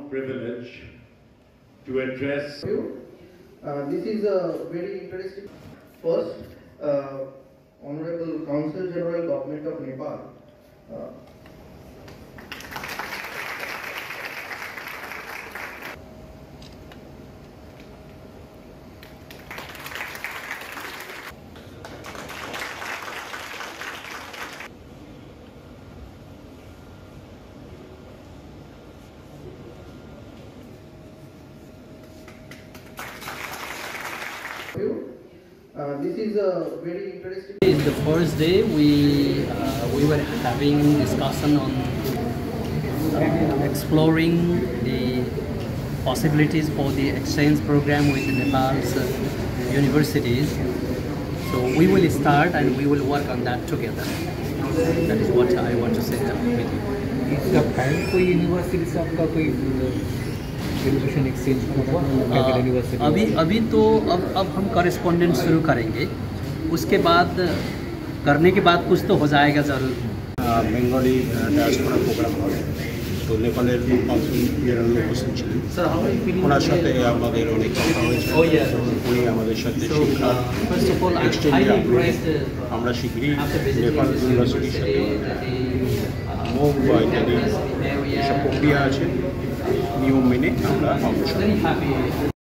privilege to address. This is a very interesting. First, Honorable Consul General Government of Nepal. This is a very interesting. In the first day, we were having discussion on exploring the possibilities for the exchange program with Nepal's universities. So we will start and we will work on that together. That is what I want to say with you. Is the plan for university education exchange अभी तो अब हम correspondent शुरू करेंगे, उसके बाद करने के बाद कुछ तो हो जाएगा ज़रूर। বেঙ্গলি ডায়াসপোরা প্রোগ্রাম হবে, তো নেপালের কনসুল জেনারেল উপস্থিত ছিলেন। ওনার সাথে আমাদের অনেক কথা হয়েছে। উনি আমাদের সাথে শিক্ষা এক্সচেঞ্জের আগ্রহী। আমরা শীঘ্রই নেপাল ইউনিভার্সিটির সাথে মৌ বা ইত্যাদি যেসব প্রক্রিয়া আছে নিয়ম মেনে আমরা অগ্রসর।